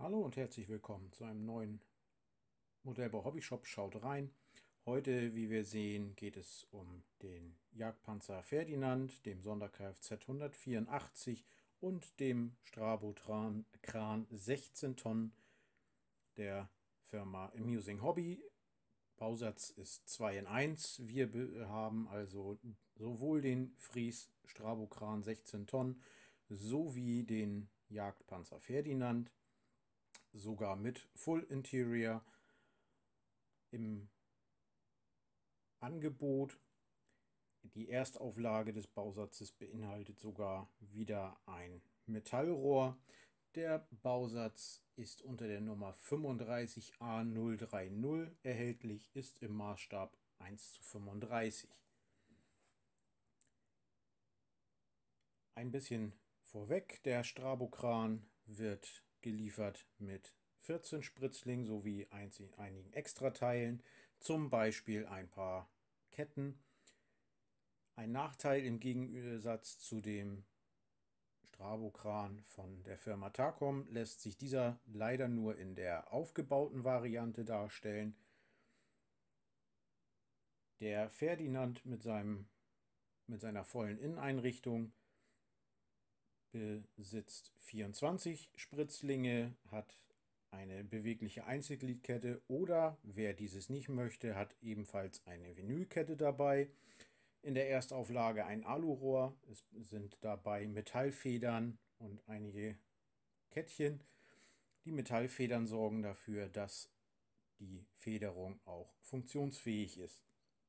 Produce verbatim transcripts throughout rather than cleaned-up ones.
Hallo und herzlich willkommen zu einem neuen Modellbau Hobby Shop. Schaut rein. Heute, wie wir sehen, geht es um den Jagdpanzer Ferdinand, dem Sonder-Kfz hundertvierundachtzig und dem Strabo-Kran sechzehn Tonnen der Firma Amusing Hobby. Bausatz ist zwei in eins. Wir haben also sowohl den Fries Strabo-Kran sechzehn Tonnen sowie den Jagdpanzer Ferdinand, sogar mit Full Interior im Angebot. Die Erstauflage des Bausatzes beinhaltet sogar wieder ein Metallrohr. Der Bausatz ist unter der Nummer fünfunddreißig A null drei null erhältlich, ist im Maßstab eins zu fünfunddreißig. Ein bisschen vorweg, der Strabo-Kran wird geliefert mit vierzehn Spritzlingen sowie einigen Extrateilen, zum Beispiel ein paar Ketten. Ein Nachteil im Gegensatz zu dem Strabo-Kran von der Firma Takom lässt sich dieser leider nur in der aufgebauten Variante darstellen. Der Ferdinand mit, seinem, mit seiner vollen Inneneinrichtung besitzt vierundzwanzig Spritzlinge, hat eine bewegliche Einzelgliedkette oder, wer dieses nicht möchte, hat ebenfalls eine Vinylkette dabei. In der Erstauflage ein Alurohr, es sind dabei Metallfedern und einige Kettchen. Die Metallfedern sorgen dafür, dass die Federung auch funktionsfähig ist.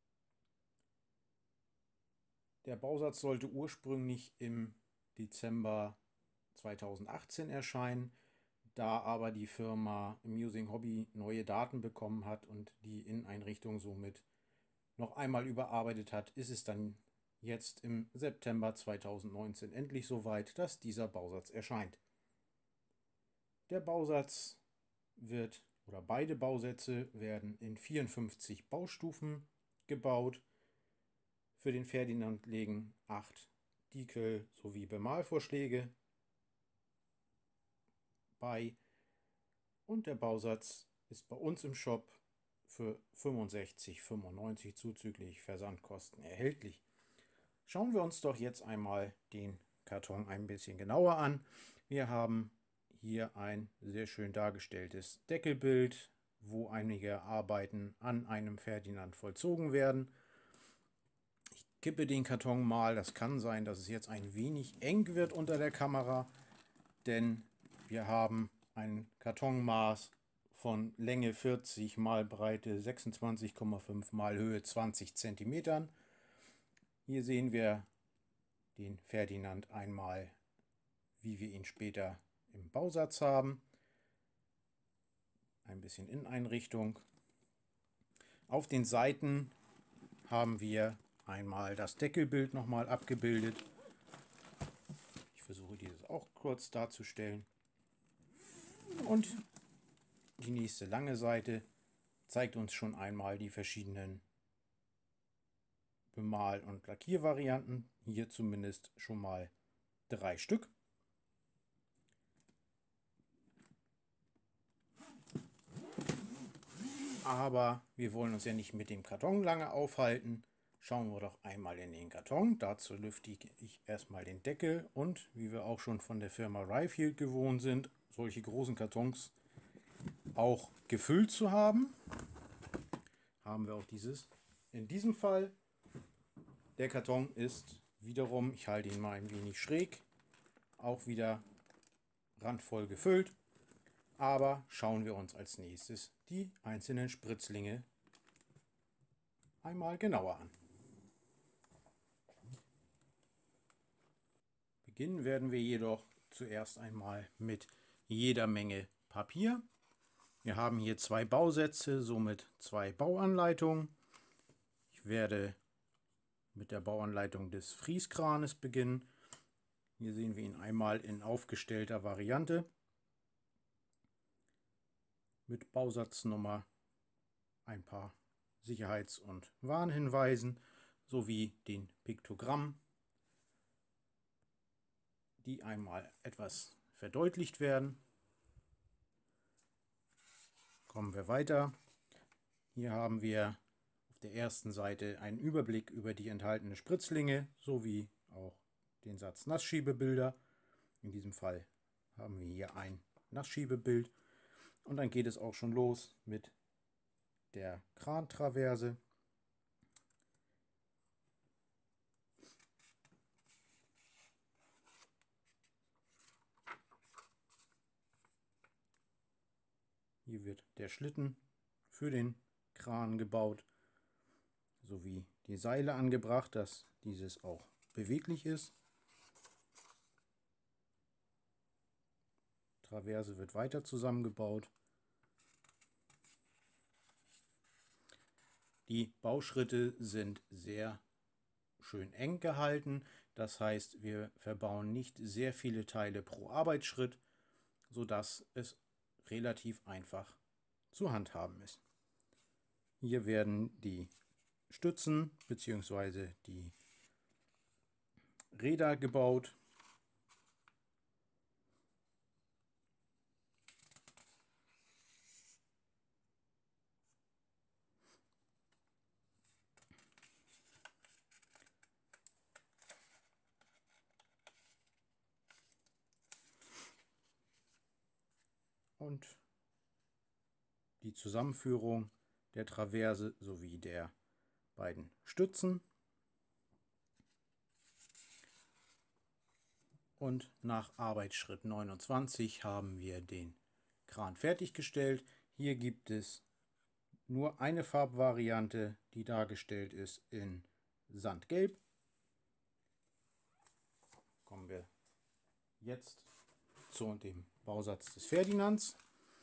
Der Bausatz sollte ursprünglich im Dezember zweitausendachtzehn erscheinen, da aber die Firma Amusing Hobby neue Daten bekommen hat und die Inneneinrichtung somit noch einmal überarbeitet hat, ist es dann jetzt im September zweitausendneunzehn endlich soweit, dass dieser Bausatz erscheint. Der Bausatz wird, oder beide Bausätze werden in vierundfünfzig Baustufen gebaut. Für den Ferdinand liegen acht Diekel sowie Bemalvorschläge bei und der Bausatz ist bei uns im Shop für fünfundsechzig Euro fünfundneunzig zuzüglich Versandkosten erhältlich. Schauen wir uns doch jetzt einmal den Karton ein bisschen genauer an. Wir haben hier ein sehr schön dargestelltes Deckelbild, wo einige Arbeiten an einem Ferdinand vollzogen werden. Ich kippe den Karton mal. Das kann sein, dass es jetzt ein wenig eng wird unter der Kamera, denn wir haben ein Kartonmaß von Länge vierzig mal Breite sechsundzwanzig Komma fünf mal Höhe zwanzig Zentimetern. Hier sehen wir den Ferdinand einmal, wie wir ihn später im Bausatz haben. Ein bisschen Inneneinrichtung. Auf den Seiten haben wir einmal das Deckelbild nochmal abgebildet. Ich versuche dieses auch kurz darzustellen. Und die nächste lange Seite zeigt uns schon einmal die verschiedenen Bemal- und Lackiervarianten. Hier zumindest schon mal drei Stück. Aber wir wollen uns ja nicht mit dem Karton lange aufhalten. Schauen wir doch einmal in den Karton. Dazu lüfte ich erstmal den Deckel und, wie wir auch schon von der Firma Ryfield gewohnt sind, solche großen Kartons auch gefüllt zu haben, haben wir auch dieses. In diesem Fall, der Karton ist wiederum, ich halte ihn mal ein wenig schräg, auch wieder randvoll gefüllt. Aber schauen wir uns als nächstes die einzelnen Spritzlinge einmal genauer an. Beginnen werden wir jedoch zuerst einmal mit jeder Menge Papier. Wir haben hier zwei Bausätze, somit zwei Bauanleitungen. Ich werde mit der Bauanleitung des Frieskranes beginnen. Hier sehen wir ihn einmal in aufgestellter Variante mit Bausatznummer, ein paar Sicherheits- und Warnhinweisen sowie den Piktogrammen, die einmal etwas verdeutlicht werden. Kommen wir weiter. Hier haben wir auf der ersten Seite einen Überblick über die enthaltene Spritzlinge sowie auch den Satz Nassschiebebilder. In diesem Fall haben wir hier ein Nassschiebebild und dann geht es auch schon los mit der Krantraverse. Hier wird der Schlitten für den Kran gebaut, sowie die Seile angebracht, dass dieses auch beweglich ist. Traverse wird weiter zusammengebaut. Die Bauschritte sind sehr schön eng gehalten, das heißt, wir verbauen nicht sehr viele Teile pro Arbeitsschritt, sodass es relativ einfach zu handhaben ist. Hier werden die Stützen bzw. die Räder gebaut. Und die Zusammenführung der Traverse sowie der beiden Stützen. Und nach Arbeitsschritt neunundzwanzig haben wir den Kran fertiggestellt. Hier gibt es nur eine Farbvariante, die dargestellt ist in Sandgelb. Kommen wir jetzt zu dem Bausatz des Ferdinands.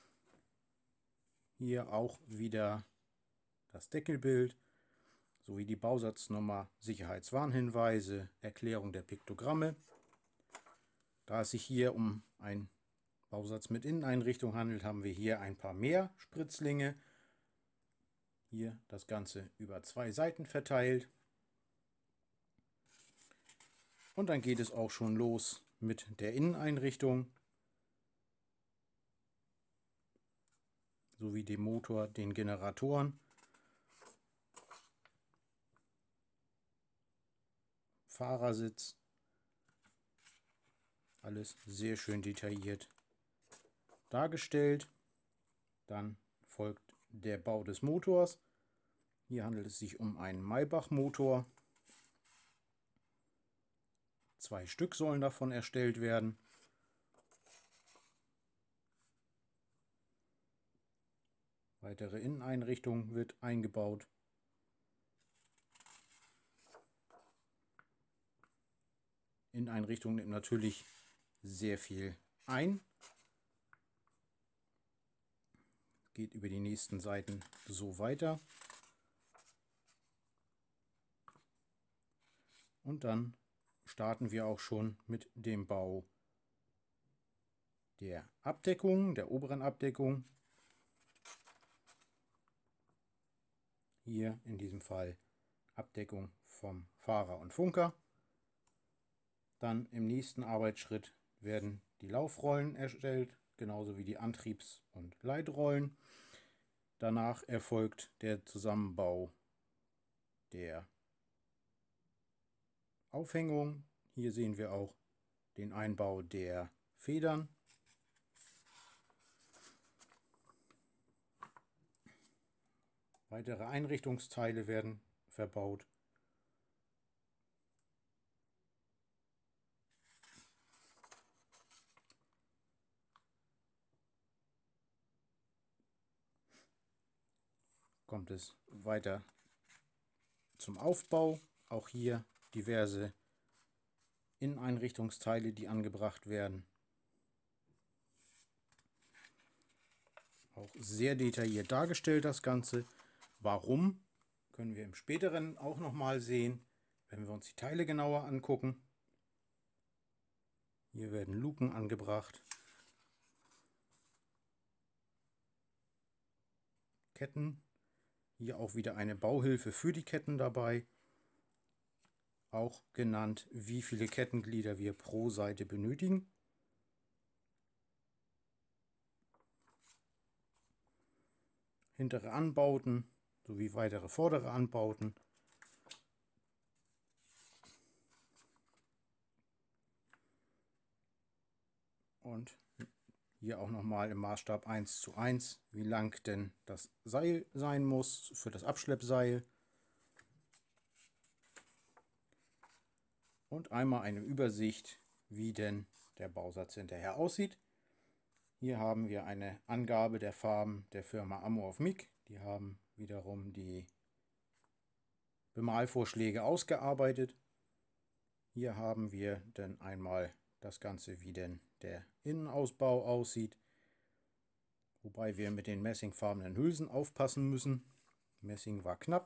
Hier auch wieder das Deckelbild sowie die Bausatznummer, Sicherheitswarnhinweise, Erklärung der Piktogramme. Da es sich hier um einen Bausatz mit Inneneinrichtung handelt, haben wir hier ein paar mehr Spritzlinge. Hier das Ganze über zwei Seiten verteilt. Und dann geht es auch schon los mit der Inneneinrichtung sowie dem Motor, den Generatoren, Fahrersitz. Alles sehr schön detailliert dargestellt. Dann folgt der Bau des Motors. Hier handelt es sich um einen Maybach-Motor. Zwei Stück sollen davon erstellt werden. Weitere Inneneinrichtung wird eingebaut. Inneneinrichtung nimmt natürlich sehr viel ein. Geht über die nächsten Seiten so weiter. Und dann starten wir auch schon mit dem Bau der Abdeckung, der oberen Abdeckung. Hier in diesem Fall Abdeckung vom Fahrer und Funker. Dann im nächsten Arbeitsschritt werden die Laufrollen erstellt, genauso wie die Antriebs- und Leitrollen. Danach erfolgt der Zusammenbau der Aufhängung. Hier sehen wir auch den Einbau der Federn. Weitere Einrichtungsteile werden verbaut. Kommt es weiter zum Aufbau. Auch hier diverse Inneneinrichtungsteile, die angebracht werden. Auch sehr detailliert dargestellt das Ganze. Warum, können wir im späteren auch noch mal sehen, wenn wir uns die Teile genauer angucken. Hier werden Luken angebracht. Ketten. Hier auch wieder eine Bauhilfe für die Ketten dabei. Auch genannt, wie viele Kettenglieder wir pro Seite benötigen. hintere Anbauten sowie weitere vordere Anbauten. Und hier auch nochmal im Maßstab eins zu eins, wie lang denn das Seil sein muss für das Abschleppseil. Und einmal eine Übersicht, wie denn der Bausatz hinterher aussieht. Hier haben wir eine Angabe der Farben der Firma Ammo of Mig. Die haben wiederum die Bemalvorschläge ausgearbeitet. Hier haben wir dann einmal das Ganze, wie denn der Innenausbau aussieht. Wobei wir mit den messingfarbenen Hülsen aufpassen müssen. Messing war knapp.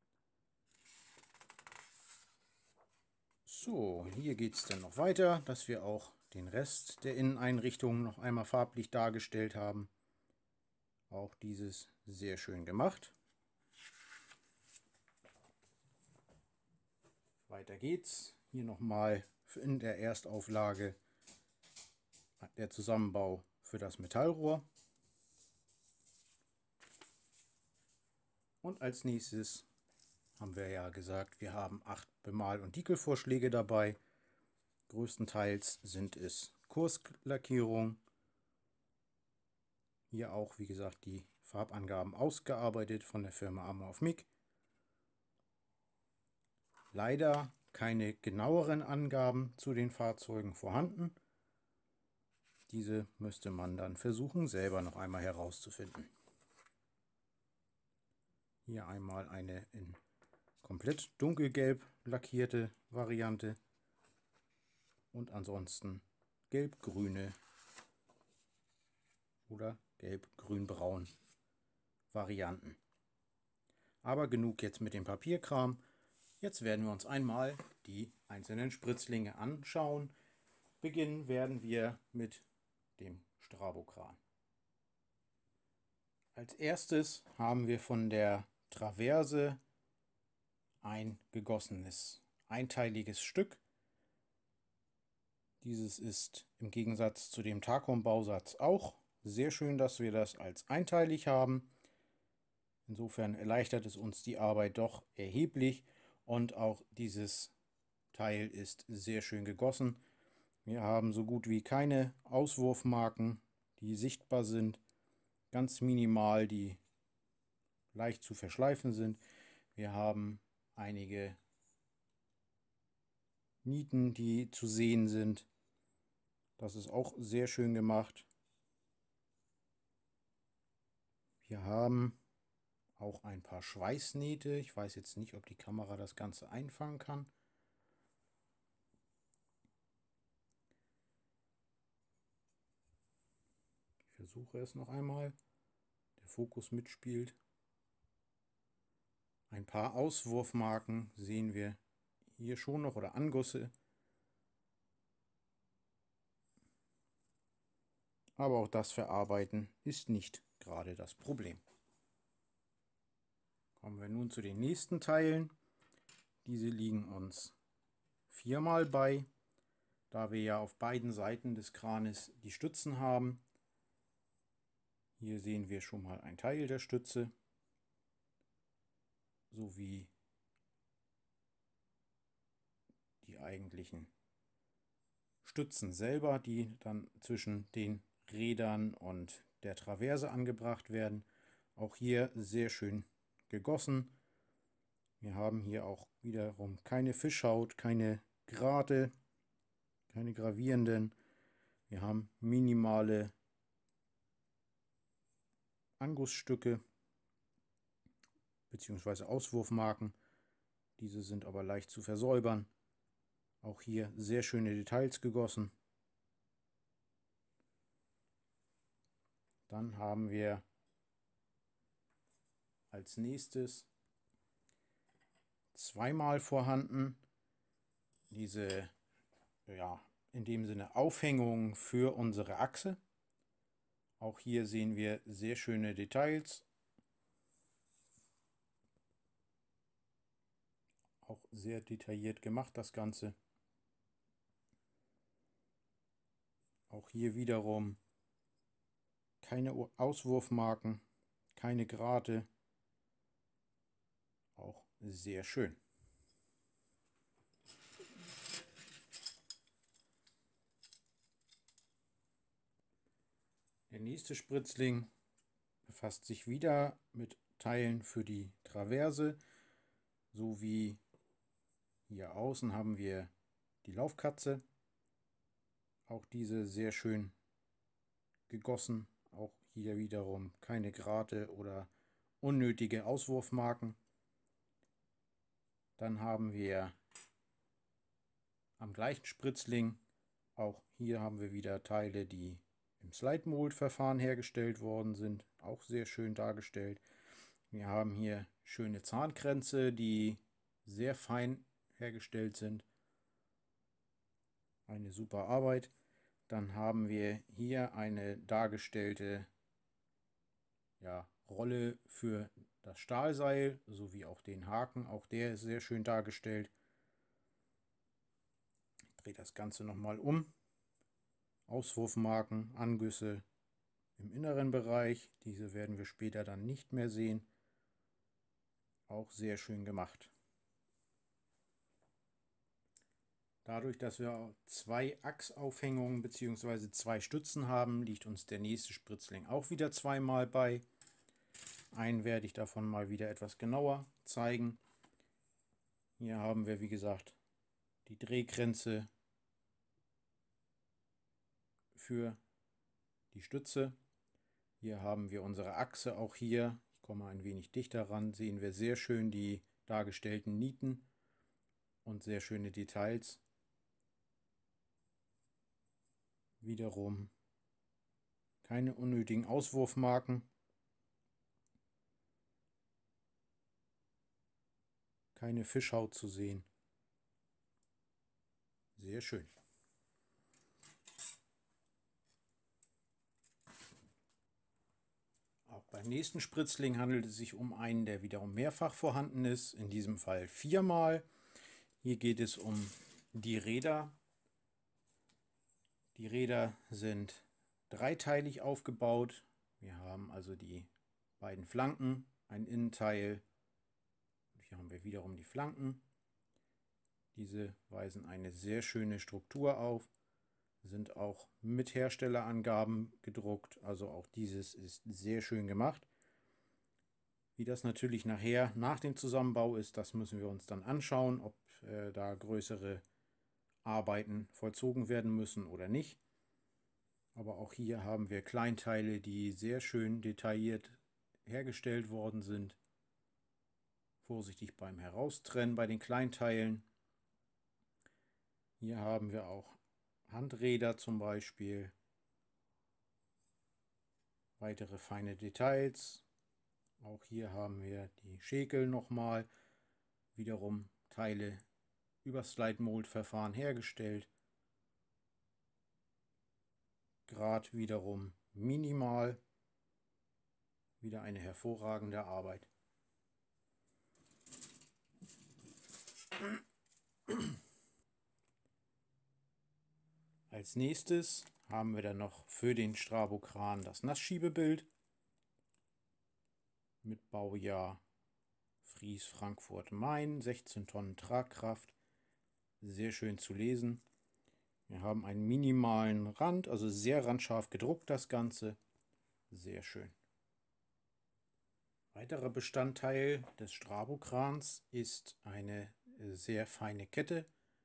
So, hier geht es dann noch weiter, dass wir auch den Rest der Inneneinrichtung noch einmal farblich dargestellt haben. Auch dieses sehr schön gemacht. Weiter geht's. Hier nochmal in der Erstauflage der Zusammenbau für das Metallrohr. Und als nächstes haben wir ja gesagt, wir haben acht Bemal- und Diekelvorschläge dabei. Größtenteils sind es Kurslackierung. Hier auch, wie gesagt, die Farbangaben ausgearbeitet von der Firma Ammo of Mig. Leider keine genaueren Angaben zu den Fahrzeugen vorhanden. Diese müsste man dann versuchen, selber noch einmal herauszufinden. Hier einmal eine in komplett dunkelgelb lackierte Variante und ansonsten gelb-grüne oder gelb-grün-braun Varianten. Aber genug jetzt mit dem Papierkram. Jetzt werden wir uns einmal die einzelnen Spritzlinge anschauen. Beginnen werden wir mit dem Strabokran. Als erstes haben wir von der Traverse ein gegossenes einteiliges Stück. Dieses ist im Gegensatz zu dem Takom-Bausatz auch sehr schön, dass wir das als einteilig haben. Insofern erleichtert es uns die Arbeit doch erheblich und auch dieses Teil ist sehr schön gegossen. Wir haben so gut wie keine Auswurfmarken, die sichtbar sind, ganz minimal, die leicht zu verschleifen sind. Wir haben einige Nieten, die zu sehen sind. Das ist auch sehr schön gemacht. Wir haben auch ein paar Schweißnähte. Ich weiß jetzt nicht, ob die Kamera das Ganze einfangen kann. Ich versuche es noch einmal. Der Fokus mitspielt. Ein paar Auswurfmarken sehen wir hier schon noch oder Angüsse. Aber auch das Verarbeiten ist nicht gerade das Problem. Kommen wir nun zu den nächsten Teilen. Diese liegen uns viermal bei, da wir ja auf beiden Seiten des Kranes die Stützen haben. Hier sehen wir schon mal einen Teil der Stütze, sowie die eigentlichen Stützen selber, die dann zwischen den Rädern und der Traverse angebracht werden. Auch hier sehr schön gegossen. Wir haben hier auch wiederum keine Fischhaut, keine Grate, keine gravierenden. Wir haben minimale Angussstücke bzw. Auswurfmarken. Diese sind aber leicht zu versäubern. Auch hier sehr schöne Details gegossen. Dann haben wir als nächstes zweimal vorhanden diese, ja, in dem Sinne Aufhängung für unsere Achse. Auch hier sehen wir sehr schöne Details. Auch sehr detailliert gemacht das Ganze. Auch hier wiederum keine Auswurfmarken, keine Grate. Auch sehr schön. Der nächste Spritzling befasst sich wieder mit Teilen für die Traverse, sowie hier außen haben wir die Laufkatze. Auch diese sehr schön gegossen. Auch hier wiederum keine Grate oder unnötige Auswurfmarken. Dann haben wir am gleichen Spritzling, auch hier haben wir wieder Teile, die im Slide Mold Verfahren hergestellt worden sind. Auch sehr schön dargestellt. Wir haben hier schöne Zahnkränze, die sehr fein hergestellt sind. Eine super Arbeit. Dann haben wir hier eine dargestellte ja, Rolle für das Stahlseil sowie auch den Haken. Auch der ist sehr schön dargestellt. Ich drehe das Ganze nochmal um. Auswurfmarken, Angüsse im inneren Bereich. Diese werden wir später dann nicht mehr sehen. Auch sehr schön gemacht. Dadurch, dass wir zwei Achsaufhängungen bzw. zwei Stützen haben, liegt uns der nächste Spritzling auch wieder zweimal bei. Einen werde ich davon mal wieder etwas genauer zeigen. Hier haben wir, wie gesagt, die Drehgrenze für die Stütze. Hier haben wir unsere Achse, auch hier, ich komme ein wenig dichter ran, sehen wir sehr schön die dargestellten Nieten und sehr schöne Details. Wiederum keine unnötigen Auswurfmarken. Keine Fischhaut zu sehen. Sehr schön. Auch beim nächsten Spritzling handelt es sich um einen, der wiederum mehrfach vorhanden ist. In diesem Fall viermal. Hier geht es um die Räder. Die Räder sind dreiteilig aufgebaut. Wir haben also die beiden Flanken, ein Innenteil. Hier haben wir wiederum die Flanken. Diese weisen eine sehr schöne Struktur auf, sind auch mit Herstellerangaben gedruckt. Also auch dieses ist sehr schön gemacht. Wie das natürlich nachher nach dem Zusammenbau ist, das müssen wir uns dann anschauen, ob äh, da größere Arbeiten vollzogen werden müssen oder nicht. Aber auch hier haben wir Kleinteile, die sehr schön detailliert hergestellt worden sind. Vorsichtig beim Heraustrennen bei den Kleinteilen. Hier haben wir auch Handräder zum Beispiel. Weitere feine Details. Auch hier haben wir die Schäkel nochmal. Wiederum Teile über Slide Mold Verfahren hergestellt. Grad wiederum minimal. Wieder eine hervorragende Arbeit. Als nächstes haben wir dann noch für den Strabokran das Nassschiebebild mit Baujahr Fries Frankfurt Main, sechzehn Tonnen Tragkraft, sehr schön zu lesen. Wir haben einen minimalen Rand, also sehr randscharf gedruckt das Ganze, sehr schön. Weiterer Bestandteil des Strabokrans ist eine sehr feine Kette.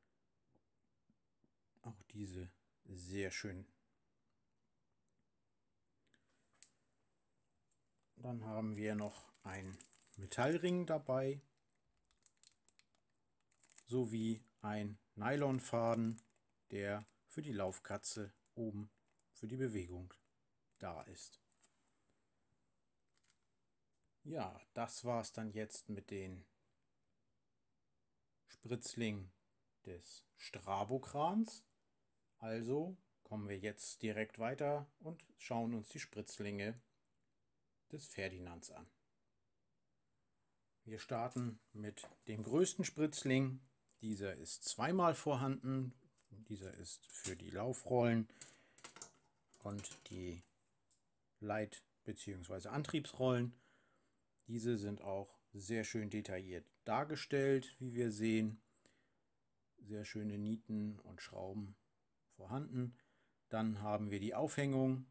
Auch diese sehr schön. Dann haben wir noch einen Metallring dabei, sowie ein Nylonfaden, der für die Laufkatze oben für die Bewegung da ist. Ja, das war es dann jetzt mit den Spritzlingen des Strabokrans. Also kommen wir jetzt direkt weiter und schauen uns die Spritzlinge des Ferdinands an. Wir starten mit dem größten Spritzling. Dieser ist zweimal vorhanden. Dieser ist für die Laufrollen und die Leit- bzw. Antriebsrollen. Diese sind auch sehr schön detailliert dargestellt, wie wir sehen. Sehr schöne Nieten und Schrauben vorhanden. Dann haben wir die Aufhängung.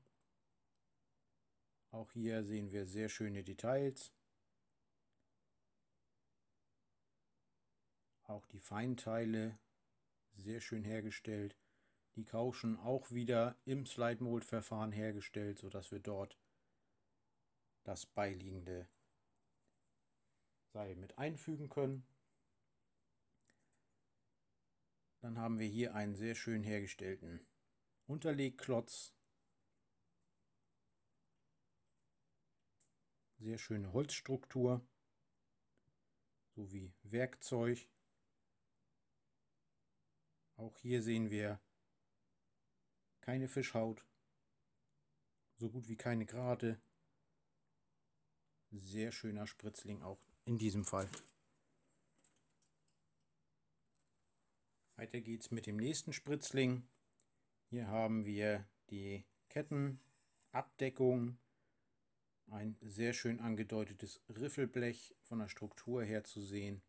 Auch hier sehen wir sehr schöne Details. Auch die Feinteile sehr schön hergestellt. Die Kauschen auch wieder im Slide Mold Verfahren hergestellt, sodass wir dort das beiliegende Seil mit einfügen können. Dann haben wir hier einen sehr schön hergestellten Unterlegklotz. Sehr schöne Holzstruktur sowie Werkzeug. Auch hier sehen wir keine Fischhaut, so gut wie keine Grate. Sehr schöner Spritzling auch in diesem Fall. Weiter geht's mit dem nächsten Spritzling. Hier haben wir die Kettenabdeckung. Ein sehr schön angedeutetes Riffelblech von der Struktur her zu sehen.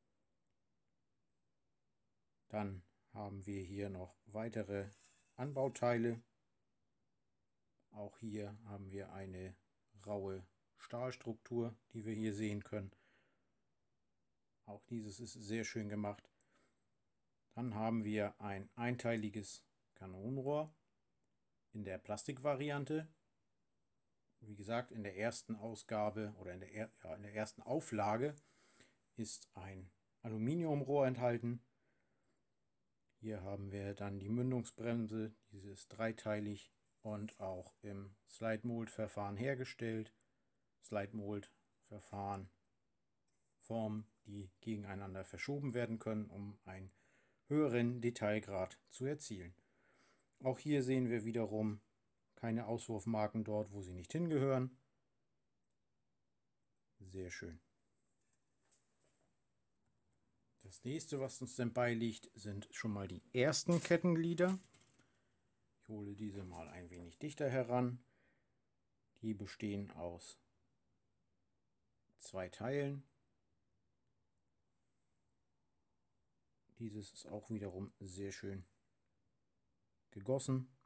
Dann haben wir hier noch weitere Anbauteile. Auch hier haben wir eine raue Stahlstruktur, die wir hier sehen können. Auch dieses ist sehr schön gemacht. Dann haben wir ein einteiliges Kanonenrohr in der Plastikvariante. Wie gesagt, in der ersten Ausgabe oder in der, ja, in der ersten Auflage ist ein Aluminiumrohr enthalten. Hier haben wir dann die Mündungsbremse, diese ist dreiteilig und auch im Slide Mold Verfahren hergestellt. Slide Mold Verfahren, Formen, die gegeneinander verschoben werden können, um einen höheren Detailgrad zu erzielen. Auch hier sehen wir wiederum keine Auswurfmarken dort, wo sie nicht hingehören. Sehr schön. Das nächste, was uns dann beiliegt, sind schon mal die ersten Kettenglieder. Ich hole diese mal ein wenig dichter heran. Die bestehen aus zwei Teilen. Dieses ist auch wiederum sehr schön gegossen.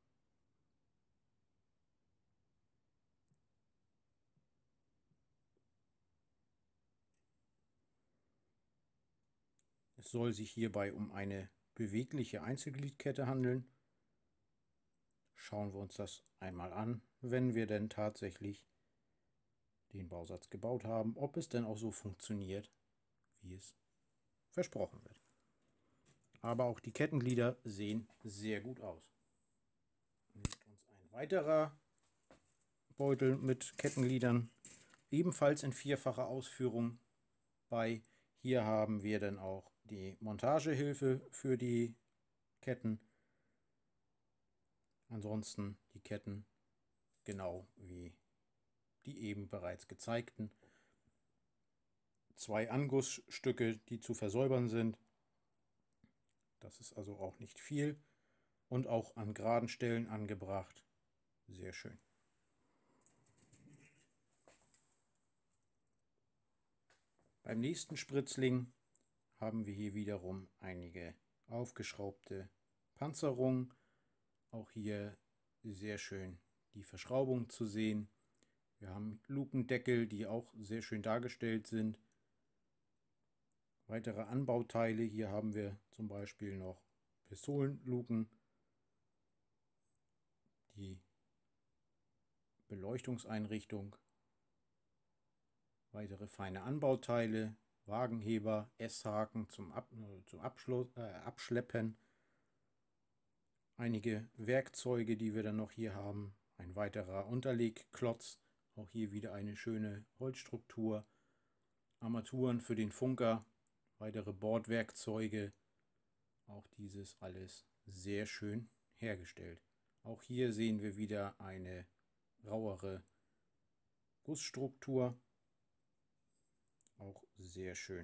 Es soll sich hierbei um eine bewegliche Einzelgliedkette handeln. Schauen wir uns das einmal an, wenn wir denn tatsächlich den Bausatz gebaut haben, ob es denn auch so funktioniert, wie es versprochen wird. Aber auch die Kettenglieder sehen sehr gut aus. Liegt uns ein weiterer Beutel mit Kettengliedern, ebenfalls in vierfacher Ausführung bei. Hier haben wir dann auch die Montagehilfe für die Ketten. Ansonsten die Ketten genau wie die eben bereits gezeigten. Zwei Angussstücke, die zu versäubern sind. Das ist also auch nicht viel und auch an geraden Stellen angebracht. Sehr schön. Beim nächsten Spritzling haben wir hier wiederum einige aufgeschraubte Panzerungen. Auch hier sehr schön die Verschraubung zu sehen. Wir haben Lukendeckel, die auch sehr schön dargestellt sind. Weitere Anbauteile, hier haben wir zum Beispiel noch Pistolenluken, die Beleuchtungseinrichtung, weitere feine Anbauteile, Wagenheber, S-Haken zum, Ab zum Abschluss, äh, Abschleppen, einige Werkzeuge, die wir dann noch hier haben, ein weiterer Unterlegklotz, auch hier wieder eine schöne Holzstruktur, Armaturen für den Funker, weitere Bordwerkzeuge, auch dieses alles sehr schön hergestellt. Auch hier sehen wir wieder eine rauere Gussstruktur, auch sehr schön.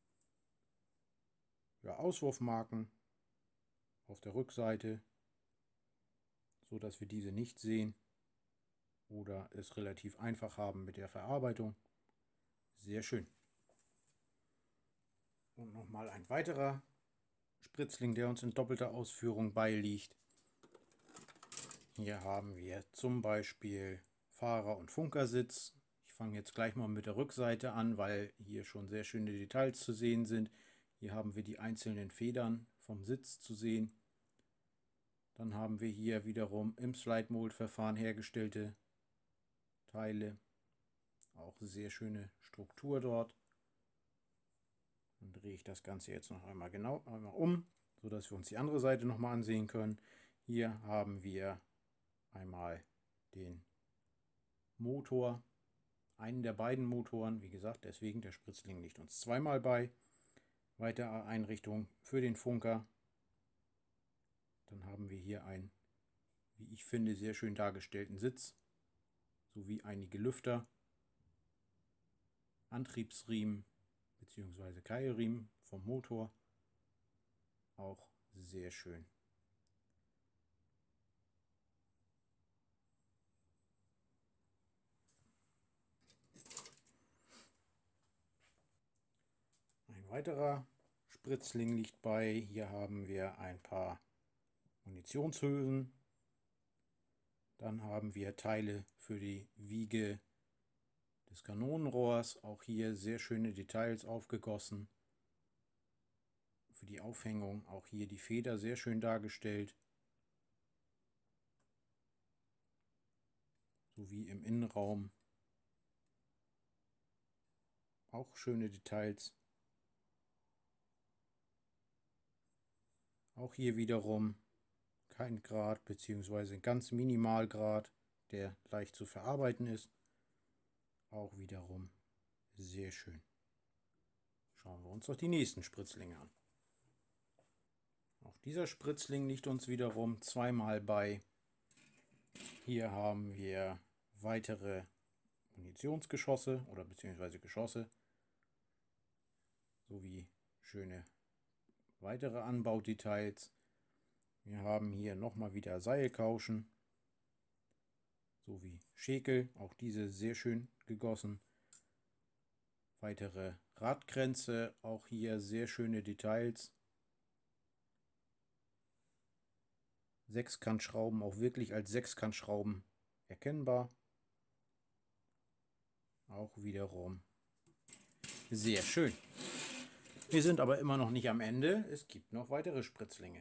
Ja, Auswurfmarken auf der Rückseite, so dass wir diese nicht sehen oder es relativ einfach haben mit der Verarbeitung. Sehr schön. Und nochmal ein weiterer Spritzling, der uns in doppelter Ausführung beiliegt. Hier haben wir zum Beispiel Fahrer- und Funkersitz. Ich fange jetzt gleich mal mit der Rückseite an, weil hier schon sehr schöne Details zu sehen sind. Hier haben wir die einzelnen Federn vom Sitz zu sehen. Dann haben wir hier wiederum im Slide-Mold-Verfahren hergestellte Teile. Auch sehr schöne Struktur dort. Dann drehe ich das Ganze jetzt noch einmal genau einmal um, sodass wir uns die andere Seite nochmal ansehen können. Hier haben wir einmal den Motor, einen der beiden Motoren, wie gesagt, deswegen der Spritzling liegt uns zweimal bei. Weitere Einrichtung für den Funker. Dann haben wir hier einen, wie ich finde, sehr schön dargestellten Sitz, sowie einige Lüfter, Antriebsriemen bzw. Keilriemen vom Motor, auch sehr schön. Ein weiterer Spritzling liegt bei. Hier haben wir ein paar Munitionshülsen. Dann haben wir Teile für die Wiege des Kanonenrohrs. Auch hier sehr schöne Details aufgegossen. Für die Aufhängung auch hier die Feder sehr schön dargestellt. Sowie im Innenraum auch schöne Details. Auch hier wiederum kein Grad bzw. ganz Minimalgrad, der leicht zu verarbeiten ist. Auch wiederum sehr schön. Schauen wir uns doch die nächsten Spritzlinge an. Auch dieser Spritzling liegt uns wiederum zweimal bei. Hier haben wir weitere Munitionsgeschosse oder beziehungsweise Geschosse sowie schöne weitere Anbaudetails. Wir haben hier nochmal wieder Seilkauschen sowie Schäkel, auch diese sehr schön gegossen. Weitere Radkränze, auch hier sehr schöne Details. Sechskantschrauben, auch wirklich als Sechskantschrauben erkennbar. Auch wiederum sehr schön. Wir sind aber immer noch nicht am Ende. Es gibt noch weitere Spritzlinge.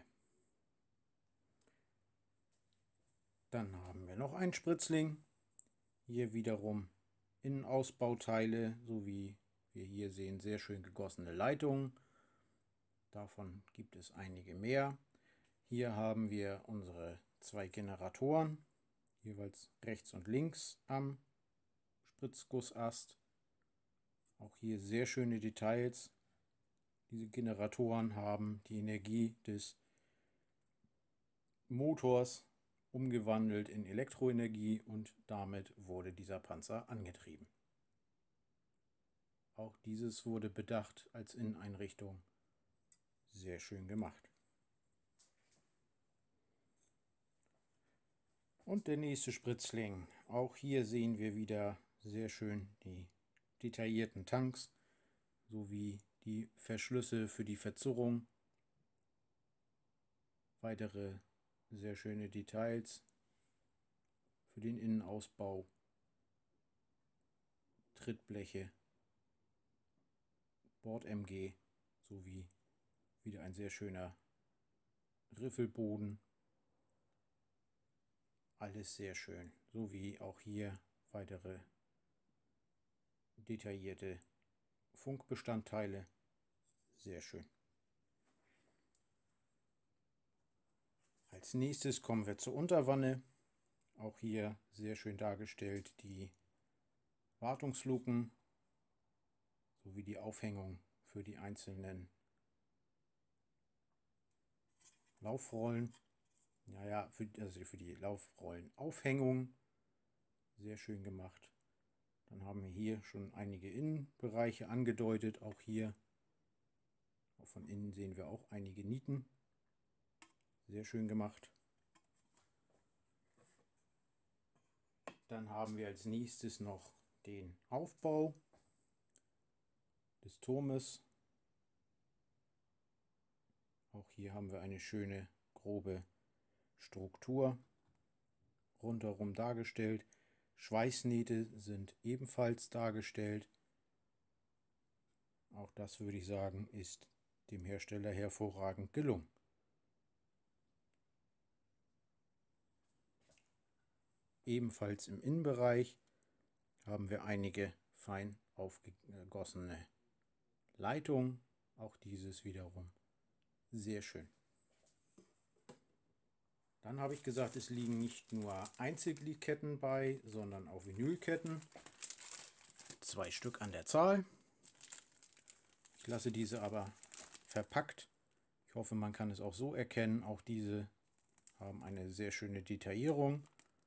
Dann haben wir noch einen Spritzling. Hier wiederum Innenausbauteile, so wie wir hier sehen, sehr schön gegossene Leitungen. Davon gibt es einige mehr. Hier haben wir unsere zwei Generatoren, jeweils rechts und links am Spritzgussast. Auch hier sehr schöne Details. Diese Generatoren haben die Energie des Motors umgewandelt in Elektroenergie und damit wurde dieser Panzer angetrieben. Auch dieses wurde bedacht als Inneneinrichtung. Sehr schön gemacht. Und der nächste Spritzling. Auch hier sehen wir wieder sehr schön die detaillierten Tanks sowie die Verschlüsse für die Verzurrung. Weitere sehr schöne Details für den Innenausbau. Trittbleche, Bord-M G sowie wieder ein sehr schöner Riffelboden. Alles sehr schön, sowie auch hier weitere detaillierte Funkbestandteile. Sehr schön. Als nächstes kommen wir zur Unterwanne. Auch hier sehr schön dargestellt die Wartungsluken sowie die Aufhängung für die einzelnen Laufrollen. Naja, für, also für die Laufrollenaufhängung. Sehr schön gemacht. Dann haben wir hier schon einige Innenbereiche angedeutet. Auch hier, auch von innen sehen wir auch einige Nieten. Sehr schön gemacht. Dann haben wir als nächstes noch den Aufbau. des Turmes. Auch hier haben wir eine schöne grobe Struktur rundherum dargestellt. Schweißnähte sind ebenfalls dargestellt. Auch das, würde ich sagen, ist dem Hersteller hervorragend gelungen. Ebenfalls im Innenbereich haben wir einige fein aufgegossene Leitungen. Auch dieses wiederum sehr schön. Dann habe ich gesagt, es liegen nicht nur Einzelgliedketten bei, sondern auch Vinylketten. Zwei Stück an der Zahl. Ich lasse diese aber verpackt. Ich hoffe, man kann es auch so erkennen. Auch diese haben eine sehr schöne Detaillierung.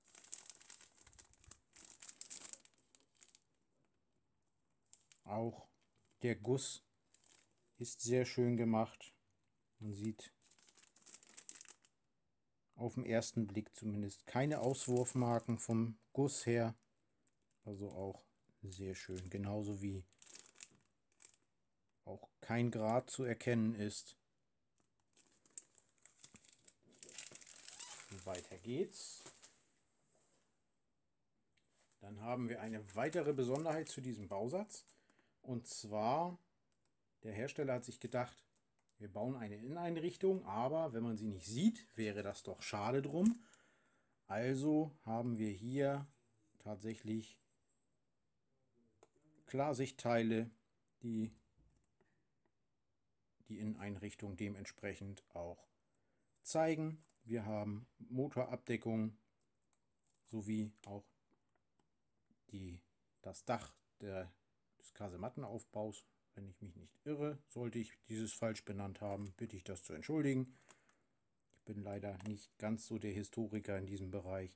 Auch der Guss ist sehr schön gemacht. Man sieht auf den ersten Blick zumindest keine Auswurfmarken vom Guss her. Also auch sehr schön. Genauso wie auch kein Grat zu erkennen ist. Weiter geht's. Dann haben wir eine weitere Besonderheit zu diesem Bausatz. Und zwar, der Hersteller hat sich gedacht, wir bauen eine Inneneinrichtung, aber wenn man sie nicht sieht, wäre das doch schade drum. Also haben wir hier tatsächlich Klarsichtteile, die die Inneneinrichtung dementsprechend auch zeigen. Wir haben Motorabdeckung sowie auch die, das Dach der, des Kasemattenaufbaus. Wenn ich mich nicht irre, sollte ich dieses falsch benannt haben, bitte ich das zu entschuldigen. Ich bin leider nicht ganz so der Historiker in diesem Bereich.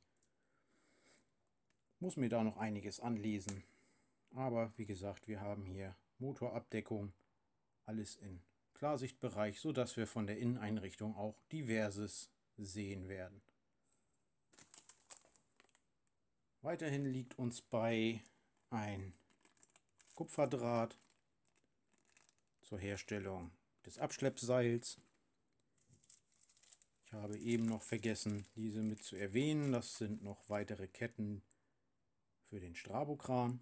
Muss mir da noch einiges anlesen. Aber wie gesagt, wir haben hier Motorabdeckung, alles in Klarsichtbereich, sodass wir von der Inneneinrichtung auch Diverses sehen werden. Weiterhin liegt uns bei ein Kupferdraht zur Herstellung des Abschleppseils. Ich habe eben noch vergessen, diese mit zu erwähnen. Das sind noch weitere Ketten für den Strabokran.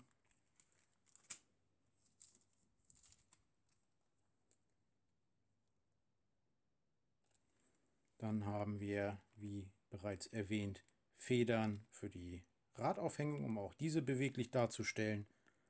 Dann haben wir, wie bereits erwähnt, Federn für die Radaufhängung, um auch diese beweglich darzustellen.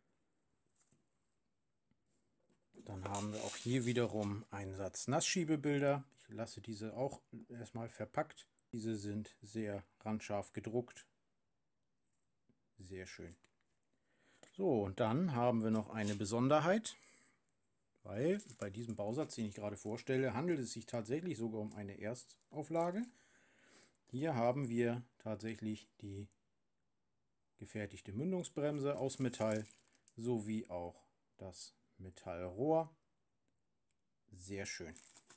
Dann haben wir auch hier wiederum einen Satz Nassschiebebilder. Ich lasse diese auch erstmal verpackt. Diese sind sehr randscharf gedruckt. Sehr schön. So, und dann haben wir noch eine Besonderheit, weil bei diesem Bausatz, den ich gerade vorstelle, handelt es sich tatsächlich sogar um eine Erstauflage. Hier haben wir tatsächlich die gefertigte Mündungsbremse aus Metall sowie auch das Metallrohr. Sehr schön.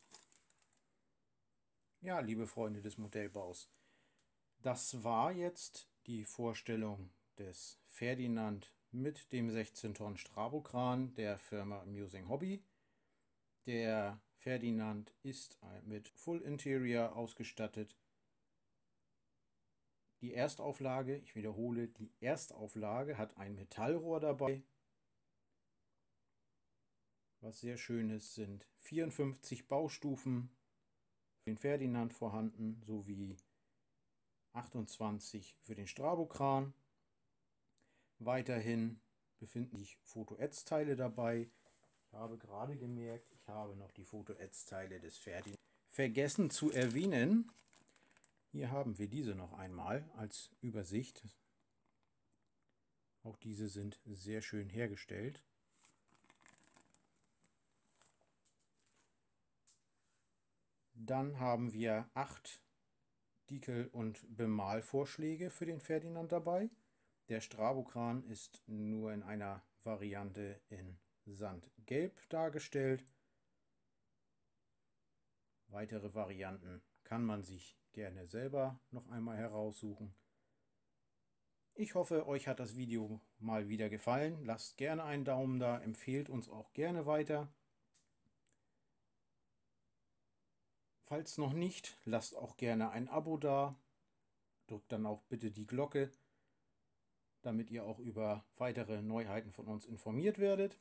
Ja, liebe Freunde des Modellbaus, das war jetzt die Vorstellung des Ferdinand mit dem sechzehn Tonnen Strabokran der Firma Amusing Hobby. Der Ferdinand ist mit Full Interior ausgestattet. Die Erstauflage, ich wiederhole, die Erstauflage hat ein Metallrohr dabei. Was sehr schön ist, sind vierundfünfzig Baustufen für den Ferdinand vorhanden, sowie achtundzwanzig für den Strabokran. Weiterhin befinden sich Foto-Ätzteile dabei. Ich habe gerade gemerkt, ich habe noch die Foto-Ätzteile des Ferdinand vergessen zu erwähnen. Hier haben wir diese noch einmal als Übersicht. Auch diese sind sehr schön hergestellt. Dann haben wir acht Diekel- und Bemalvorschläge für den Ferdinand dabei. Der Strabokran ist nur in einer Variante in Sandgelb dargestellt. Weitere Varianten kann man sich gerne selber noch einmal heraussuchen. Ich hoffe, euch hat das Video mal wieder gefallen. Lasst gerne einen Daumen da, empfehlt uns auch gerne weiter. Falls noch nicht, lasst auch gerne ein Abo da. Drückt dann auch bitte die Glocke, damit ihr auch über weitere Neuheiten von uns informiert werdet.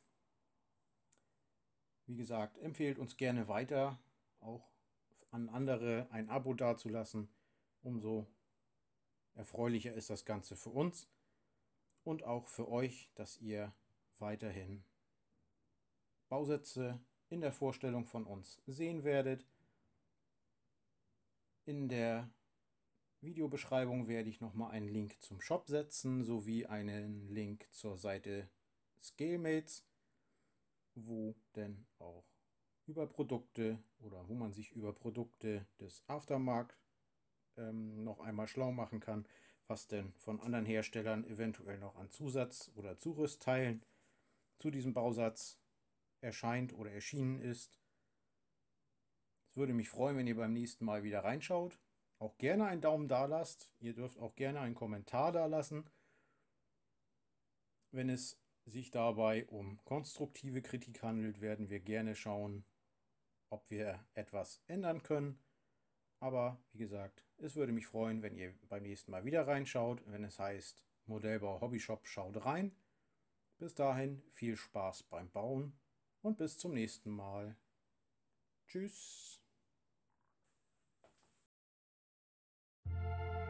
Wie gesagt, empfehlt uns gerne weiter, auch an andere ein Abo dazulassen. Umso erfreulicher ist das Ganze für uns und auch für euch, dass ihr weiterhin Bausätze in der Vorstellung von uns sehen werdet. In der Videobeschreibung werde ich nochmal einen Link zum Shop setzen, sowie einen Link zur Seite Scalemates, wo denn auch über Produkte oder wo man sich über Produkte des Aftermarket ähm, noch einmal schlau machen kann, was denn von anderen Herstellern eventuell noch an Zusatz- oder Zurüstteilen zu diesem Bausatz erscheint oder erschienen ist. Es würde mich freuen, wenn ihr beim nächsten Mal wieder reinschaut. Auch gerne einen Daumen da lasst. Ihr dürft auch gerne einen Kommentar da lassen. Wenn es sich dabei um konstruktive Kritik handelt, werden wir gerne schauen, ob wir etwas ändern können. Aber wie gesagt, es würde mich freuen, wenn ihr beim nächsten Mal wieder reinschaut, wenn es heißt Modellbau Hobbyshop schaut rein. Bis dahin viel Spaß beim Bauen und bis zum nächsten Mal. Tschüss.